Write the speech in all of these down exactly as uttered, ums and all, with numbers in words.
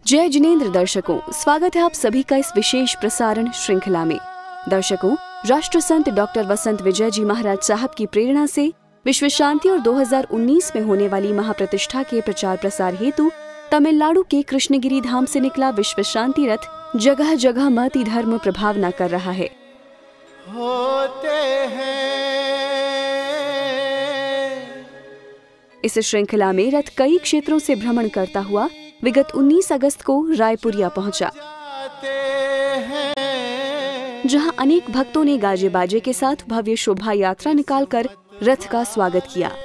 जय जिनेंद्र दर्शकों, स्वागत है आप सभी का इस विशेष प्रसारण श्रृंखला में। दर्शकों, राष्ट्र संत डॉक्टर वसंत विजय जी महाराज साहब की प्रेरणा से विश्व शांति और दो हज़ार उन्नीस में होने वाली महाप्रतिष्ठा के प्रचार प्रसार हेतु तमिलनाडु के कृष्णगिरी धाम से निकला विश्व शांति रथ जगह जगह महती धर्म प्रभावना कर रहा है। होते हैं। इस श्रृंखला में रथ कई क्षेत्रों से भ्रमण करता हुआ विगत उन्नीस अगस्त को रायपुरिया पहुंचा, जहां अनेक भक्तों ने गाजे बाजे के साथ भव्य शोभा यात्रा निकालकर रथ का स्वागत किया।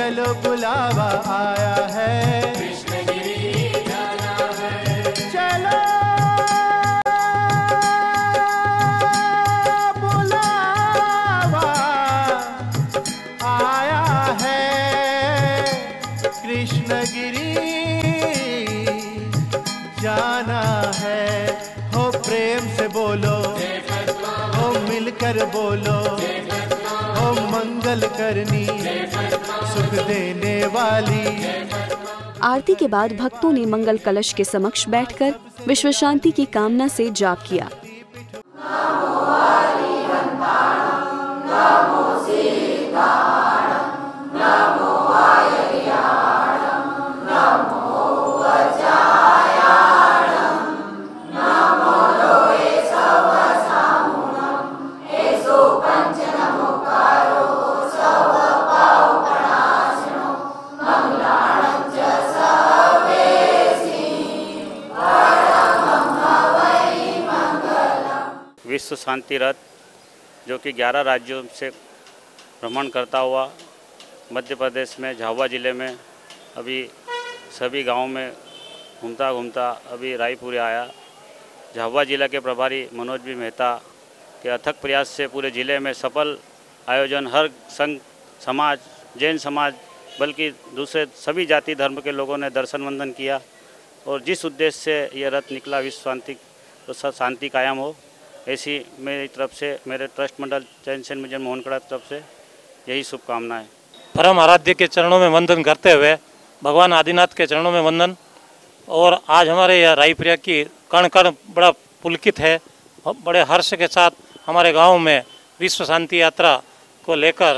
चलो बुलावा आया है, कृष्णगिरी जाना है। चलो बुलावा आया है, कृष्णगिरी जाना है। हो प्रेम से बोलो, हो मिलकर बोलो, हो मंगल करनी, सुख देने वाली। आरती के बाद भक्तों ने मंगल कलश के समक्ष बैठकर विश्व शांति की कामना से जाप किया। विश्व शांति रथ जो कि ग्यारह राज्यों से भ्रमण करता हुआ मध्य प्रदेश में झाबुआ ज़िले में अभी सभी गांवों में घूमता घूमता अभी रायपुर आया। झाबुआ जिला के प्रभारी मनोज बी मेहता के अथक प्रयास से पूरे ज़िले में सफल आयोजन, हर संघ समाज, जैन समाज बल्कि दूसरे सभी जाति धर्म के लोगों ने दर्शन वंदन किया और जिस उद्देश्य से यह रथ निकला विश्व शांति तो शांति कायम हो, ऐसी मेरी तरफ से, मेरे ट्रस्ट मंडल जैन सेन म्यूजियम मोहनकड़ा की तरफ से यही शुभकामनाएं। परम आराध्य के चरणों में वंदन करते हुए भगवान आदिनाथ के चरणों में वंदन। और आज हमारे यह रायपुर की कण कण बड़ा पुलकित है, बड़े हर्ष के साथ हमारे गांव में विश्व शांति यात्रा को लेकर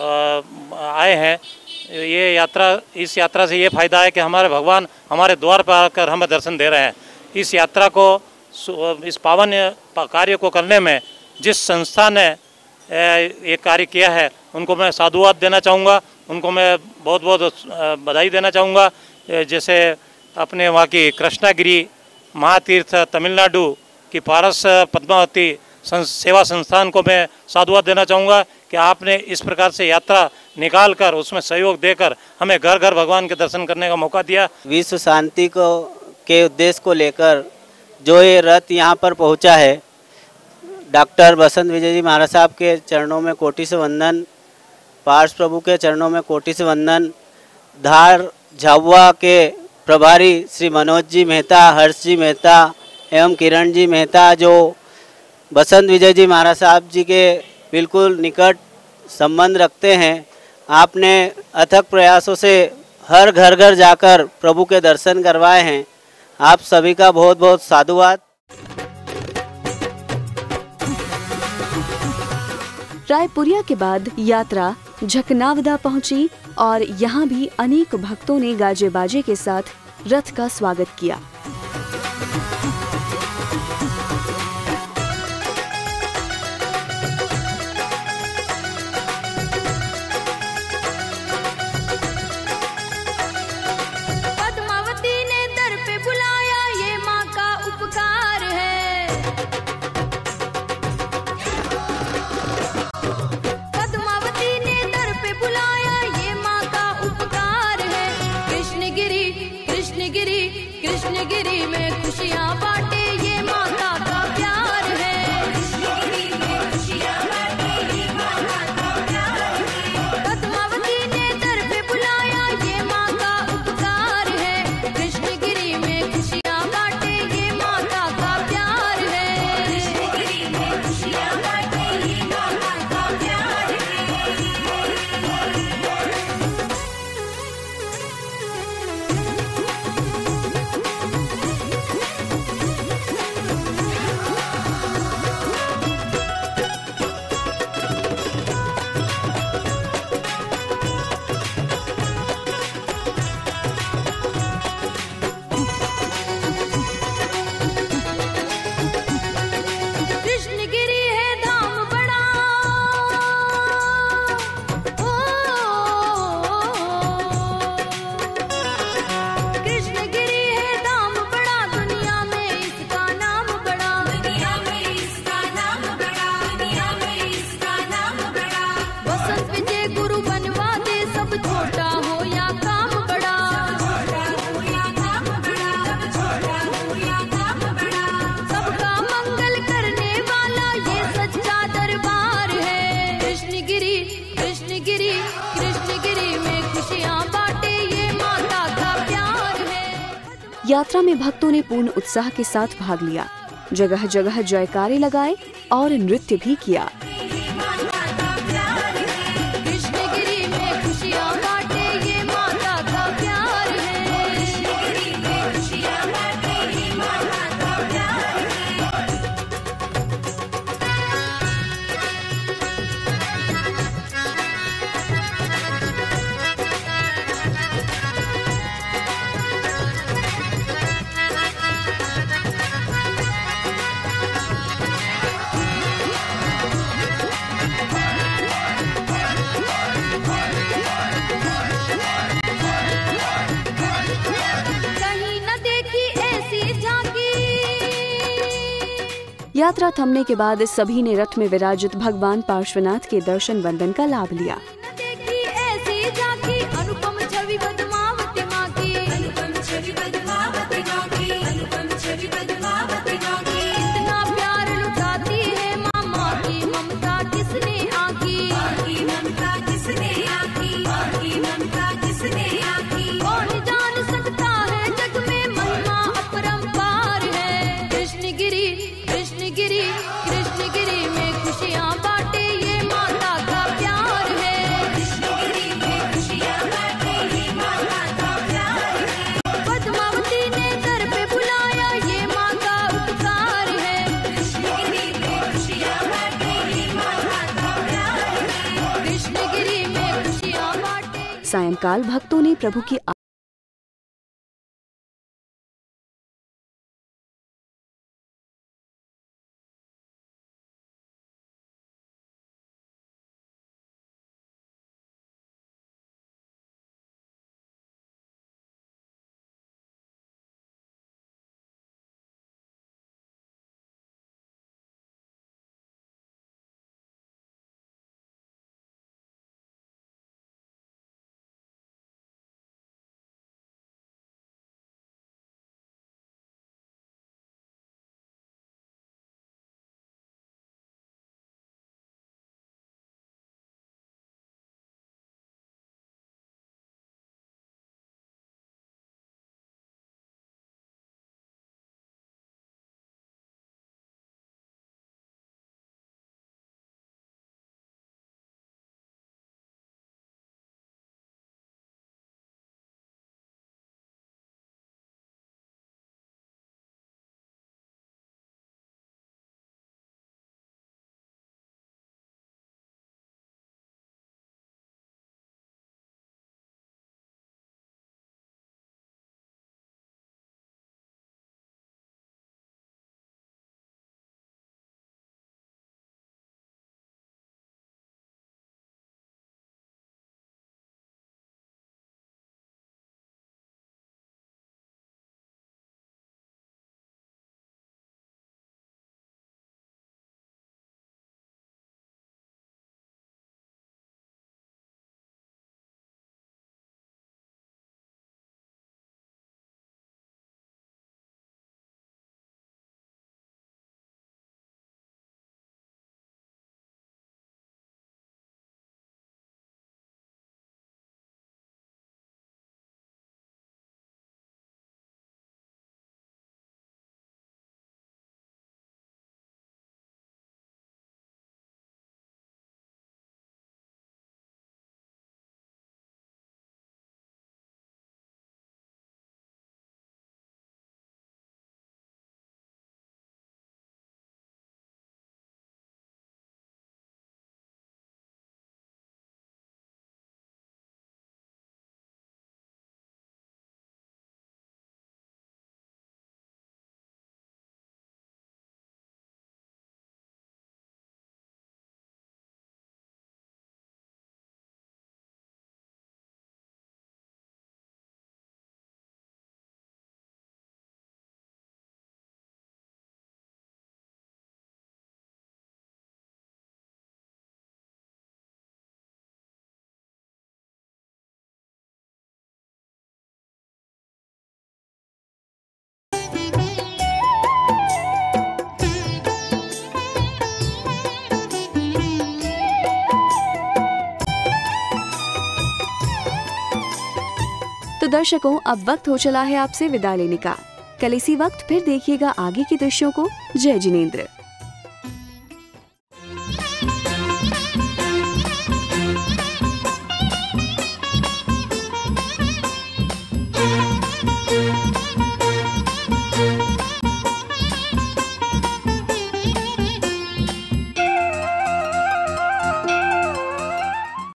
आए हैं। ये यात्रा, इस यात्रा से ये फायदा है कि हमारे भगवान हमारे द्वार पर आकर हमें दर्शन दे रहे हैं। इस यात्रा को, इस पावन कार्य को करने में जिस संस्था ने ये कार्य किया है उनको मैं साधुवाद देना चाहूँगा, उनको मैं बहुत बहुत बधाई देना चाहूँगा। जैसे अपने वहाँ की कृष्णागिरी महातीर्थ तमिलनाडु की पारस पद्मावती सेवा संस्थान को मैं साधुवाद देना चाहूँगा कि आपने इस प्रकार से यात्रा निकाल कर उसमें सहयोग देकर हमें घर घर भगवान के दर्शन करने का मौका दिया। विश्व शांति को के उद्देश्य को लेकर जो ये रथ यहाँ पर पहुँचा है, डॉक्टर बसंत विजय जी महाराज साहब के चरणों में कोटि से वंदन, पार्श प्रभु के चरणों में कोटि से वंदन, धार झाबुआ के प्रभारी श्री मनोज जी मेहता, हर्ष जी मेहता एवं किरण जी मेहता जो बसंत विजय जी महाराज साहब जी के बिल्कुल निकट संबंध रखते हैं, आपने अथक प्रयासों से हर घर घर जाकर प्रभु के दर्शन करवाए हैं। आप सभी का बहुत बहुत साधुवाद। रायपुरिया के बाद यात्रा झकनावदा पहुंची और यहाँ भी अनेक भक्तों ने गाजे बाजे के साथ रथ का स्वागत किया। कृष्णगिरी में खुशियाँ बांटे ये माता का प्यार है। कृष्णगिरी में खुशियाँ बांटे ये माता का प्यार है। पद्मावती ने दर पे बुलाया ये माँ का उपकार है। कृष्णगिरी में खुशियाँ बांटे ये माता का प्यार है। कृष्णगिरी में खुशियाँ बांटे ये माता का प्यार है। छोटा हो या काम बड़ा, सबका मंगल करने वाला ये सच्चा दरबार है। कृष्णगिरी कृष्णगिरी कृष्णगिरी में खुशियाँ बांटे ये माता का प्यार है। यात्रा में भक्तों ने पूर्ण उत्साह के साथ भाग लिया, जगह जगह जयकारे लगाए और नृत्य भी किया। कृष्णगिरी में खुशियाँ बांटे ये माता का प्यार है। कहीं न देखी ऐसी झांकी, यात्रा थमने के बाद सभी ने रथ में विराजित भगवान पार्श्वनाथ के दर्शन वंदन का लाभ लिया। न देखी ऐसी झांकी, अनुपम छवि पद्मावती माँ की, अनुपम छवि पद्मावती माँ की, अनुपम छवि पद्मावती माँ की। इतना प्यार लुटाती है माँ, माँ की ममता किसने आकी, माँ की ममता किसने आकी, माँ की ममता किसने आकी। कौन जान सकता है जग में महिमा अपरंपार है। कृष्णगिरी कृष्णगिरी कृष्णगिरी में खुशियाँ बांटे ये माता का प्यार है। कृष्णगिरी में खुशियाँ बांटे ये माता का प्यार है। पद्मावती ने दर पे बुलाया ये माँ का उपकार है। कृष्णगिरी में खुशियाँ बांटे ये माता का प्यार है। कृष्णगिरी में खुशियाँ बांटे। सायंकाल भक्तों ने प्रभु की तो दर्शकों, अब वक्त हो चला है आपसे विदा लेने का। कल इसी वक्त फिर देखिएगा आगे के दृश्यों को। जय जिनेंद्र।